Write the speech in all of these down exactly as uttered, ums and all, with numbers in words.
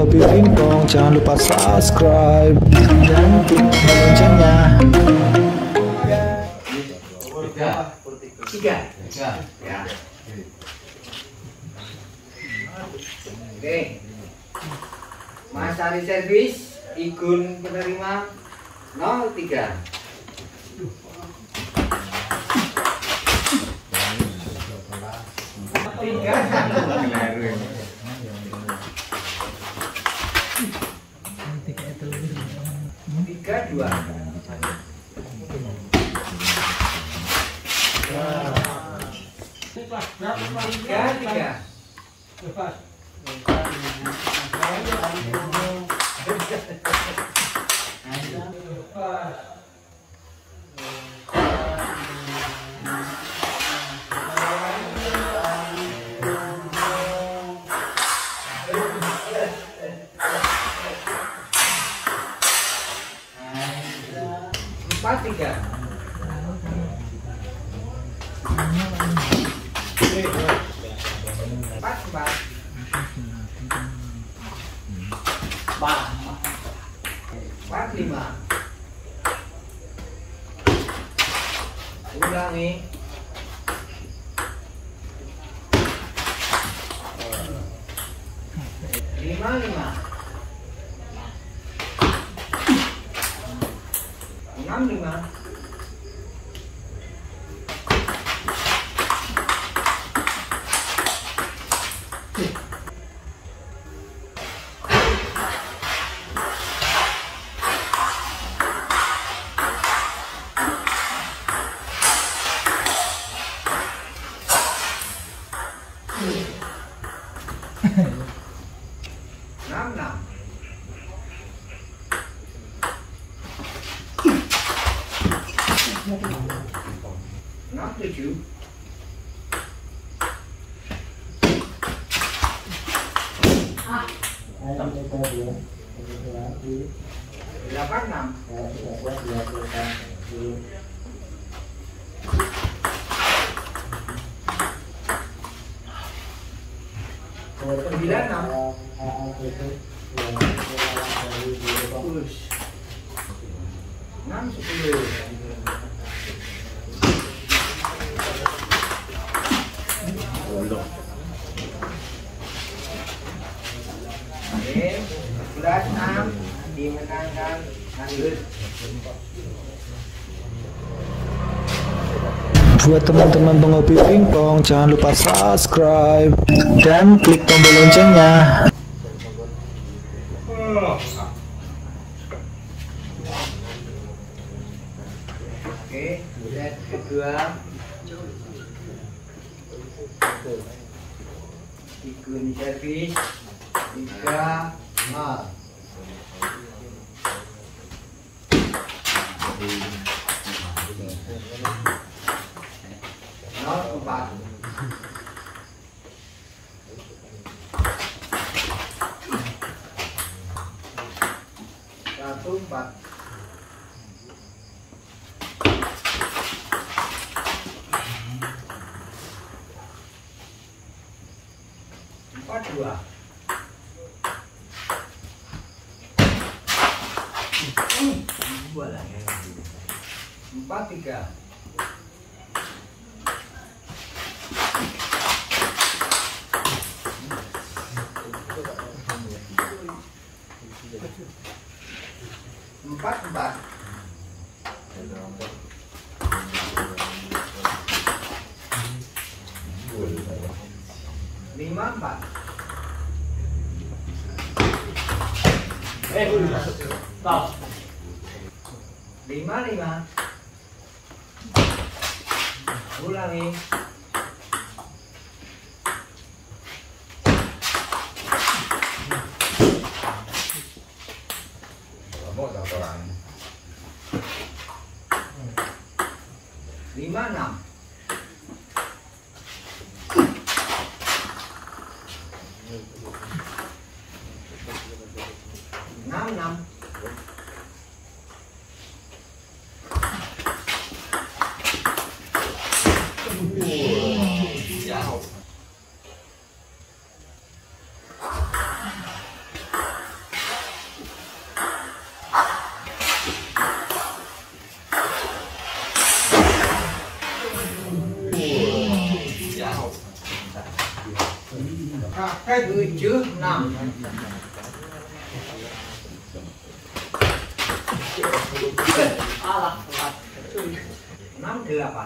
hobi pingpong, jangan lupa subscribe dan klik tombol loncengnya. Tiga, tiga, ya. Oke, Mas Ari servis, Igun penerima nol tiga. Tiga tiga dua. Tiga tiga. Empat tiga. Empat empat. Empat lima. Ulangi. Lima lima. Enam lima. Enam enam. Enam tujuh. Delapan enam. Sembilan enam. Enam sepuluh. Oke, sebelas enam dimenangkan lanjut. Buat teman-teman penghobi pingpong, jangan lupa subscribe dan klik tombol loncengnya. Oke, set kedua. Igun servis tiga nol. Nol empat. Satu empat. Empat dua. Empat tiga. Empat empat. Lima empat. Eh, stop. Lima lima. Ulangi. Lima enam. Enam enam. tujuh enam. Alah, enam delapan.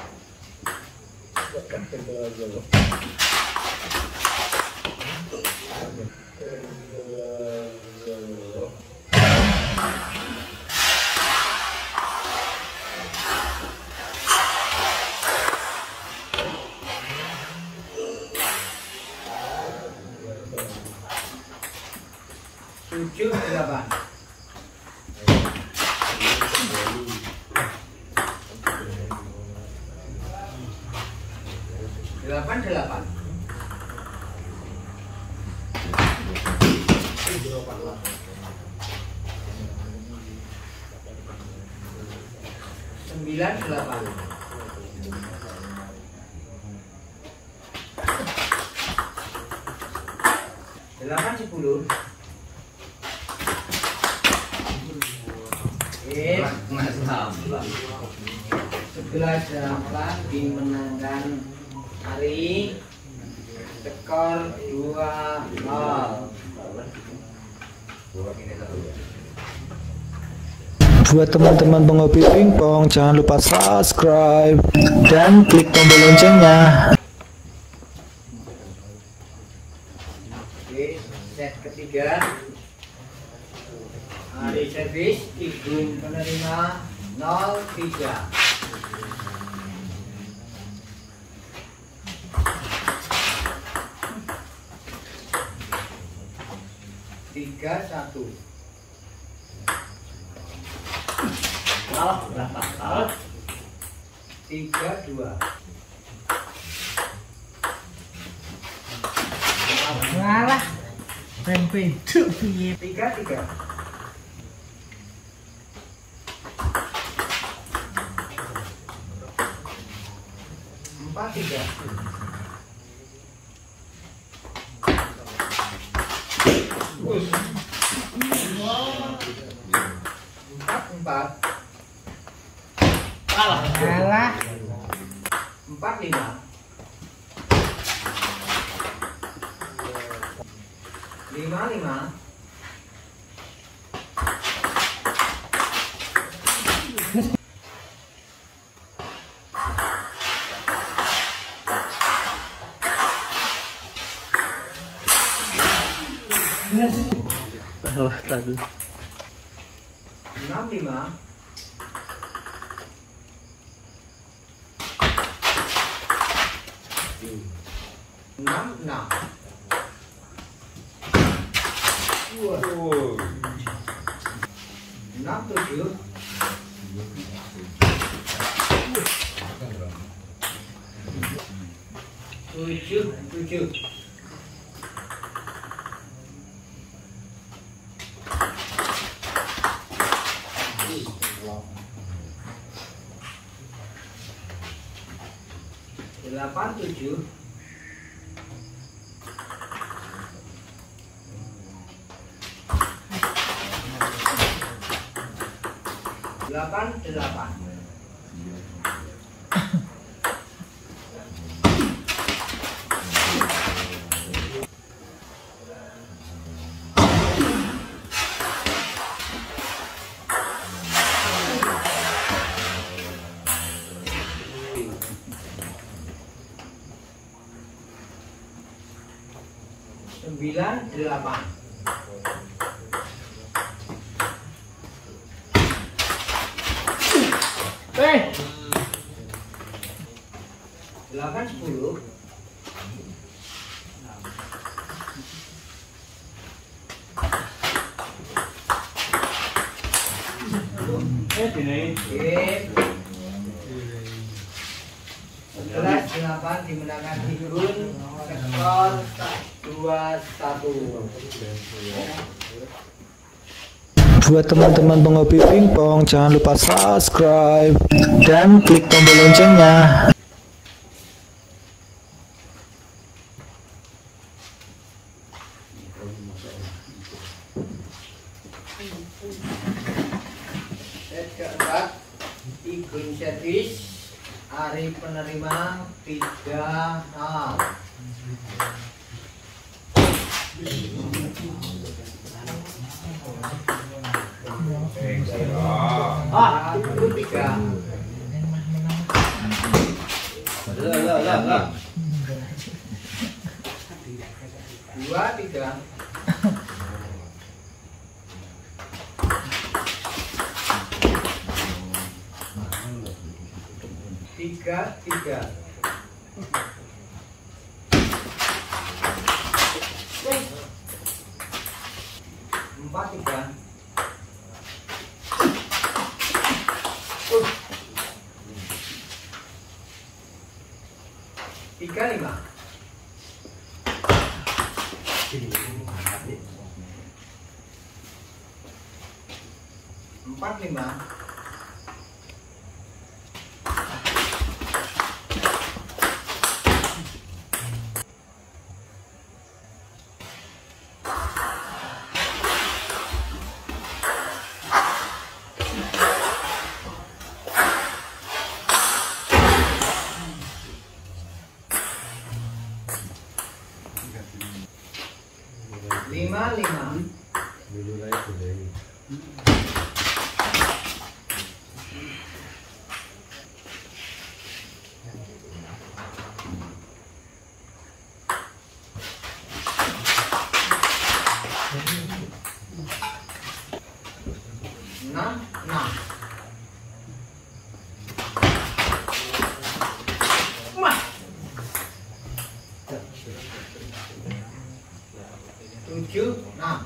Tujuh delapan. Delapan delapan. Sembilan delapan. Delapan sepuluh. Sebelas delapan dimenangkan Ari, skor dua nol. Buat teman-teman penghobi pingpong, jangan lupa subscribe dan klik tombol loncengnya. Oke, set ketiga. Ari servis, Igun penerima nol tiga. Tiga satu. Salah berapa? Salah. Tiga dua. Walah, rempe cuk piye. Tiga tiga. Empat tiga. Empat empat. Walah, Empat lima. Lima lima. Salah tadi. Enam lima. Enam enam. Enam tujuh. Tujuh tujuh. Delapan tujuh. Delapan delapan. Sembilan delapan. eh, Delapan sepuluh. eh dene. Sebelas delapan dimenangkan Igun, skor dua satu. Buat teman-teman penghobi pingpong, jangan lupa subscribe dan klik tombol loncengnya. Set keempat, Igun servis, Ari penerima tiga nol. Ah, itu tiga. Lah lah lah lah. Dua tiga. Tiga tiga. Empat tiga. Uh. Tiga lima. Empat lima. Lima lima. Enam enam. Mah. Tujuh enam.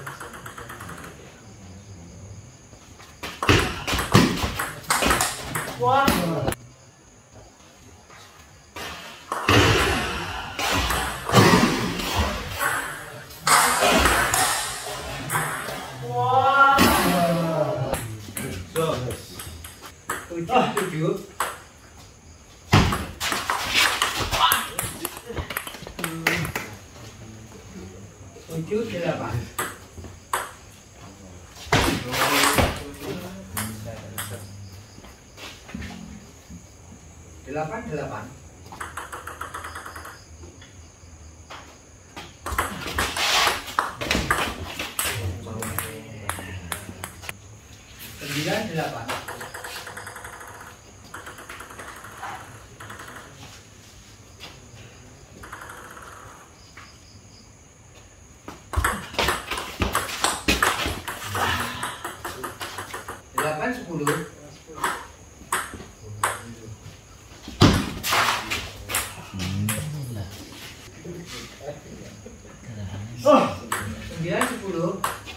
Wah. Tujuh tujuh. Tujuh delapan. Delapan delapan. Sembilan delapan. Delapan sepuluh. Oh, sembilan sepuluh.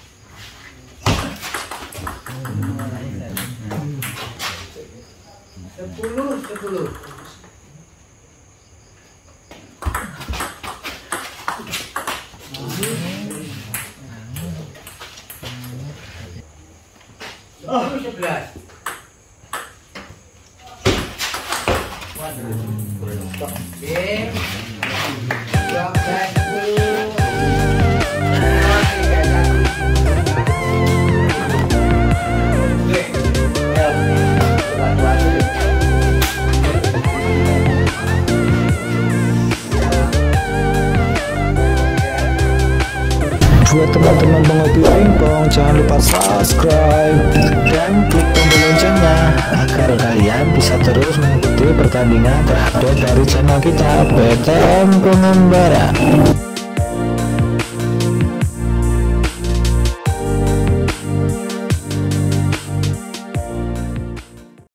Sepuluh sepuluh. Oh, sebelas. Game dua belas sepuluh. Buat teman-teman penghobi pingpong, jangan lupa subscribe dan klik tombol loncengnya agar kalian bisa terus mengikuti pertandingan terupdate dari channel kita P T M Pengembara.